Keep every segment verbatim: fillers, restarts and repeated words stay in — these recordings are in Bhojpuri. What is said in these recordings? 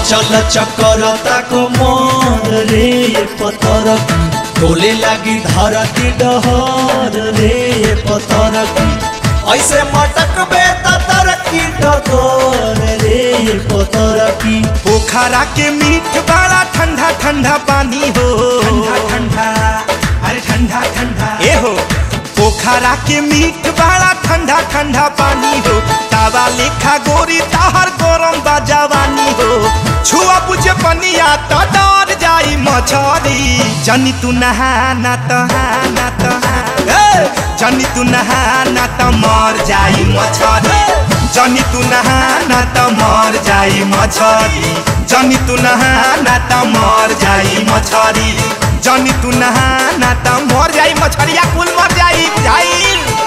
चल चकरता कमर रे पतर डोले लगी धरती डहर रे पतर ऐसे मटक बे तर की डगर रे पतर की। पोखरा के मीठ बड़ा ठंडा ठंडा पानी हो, ठंडा ठंडा अरे ठंडा ठंडा ए हो। पोखरा के मीठ बड़ा ठंडा ठंडा पानी हो, तावा लेखा गोरी ताहर गरम बाजवानी हो। छुआ बुझे पनिया तो डर जाई मछरी, जनी तू नहाना तो हाना तो जनी तू नहाना तो मर जाई मछरी, जनी तू नहाना तो मर जाई मछरी, जनी तू नहाना तो मर जाई मछरी, जनी तू नहाना तो मर जाई मछरिया कुल मर जाई जाई।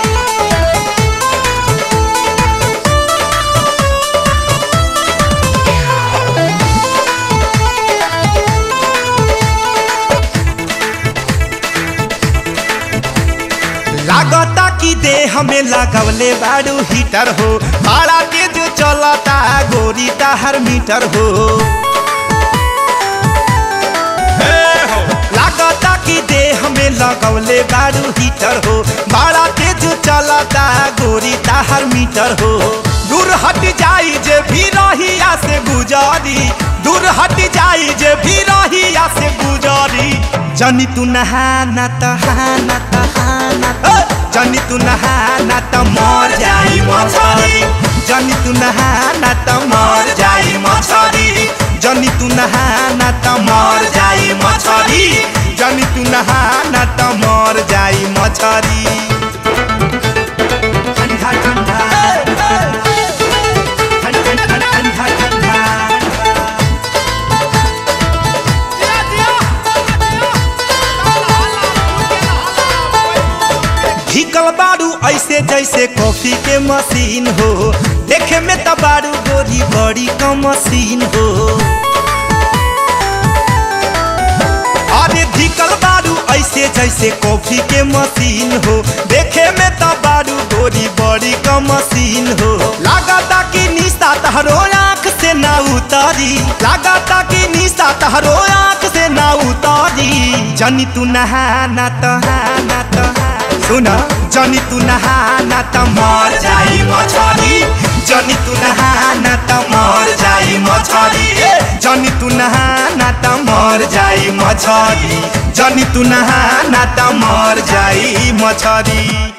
लागता कि देह में लगवले बाड़ू हीटर हो, बड़ा तेज चलता गोरी ताहर मीटर हो। लागता कि देह में लगवले बाड़ू हीटर हो, बड़ा तेज चलता गोरी ताहर मीटर हो। दूर हट जाई जे भी रहिया से गुजारी, दूर हट जाई जे भी रहिया से गुजारी। जनी तू नहाना तो हाना तो हाना, जनी तू नहाना तो मर जाई मछरी, जनी तू नहाना तो मर जाई मछरी, जनी तू नहाना तो मर जाई मछरी, जनी तू नहाना तो मर जाई मछरी। ठंडा ठंडा ढिकल बारू ऐसे जैसे कॉफी के मशीन हो, देखे में तो बारू गोरी बड़ी का मशीन हो। अरे ढिकल बारू ऐसे जैसे कॉफी के मशीन हो, देखे में तो बारू गोरी बड़ी का मशीन हो। लागता कि निशा तहरो आँख से ना उतारी, लागता कि निशा तहरो आँख से ना उतारी। जनी तू नहाना तो हाना तो सुना, जनी तू नहाना तो मर जाई मछरी, जनी तू नहाना तो मर जाई मछरी, जनी तू नहाना तो मर जाई मछरी, जनी तू नहाना तो मर जाई मछरी।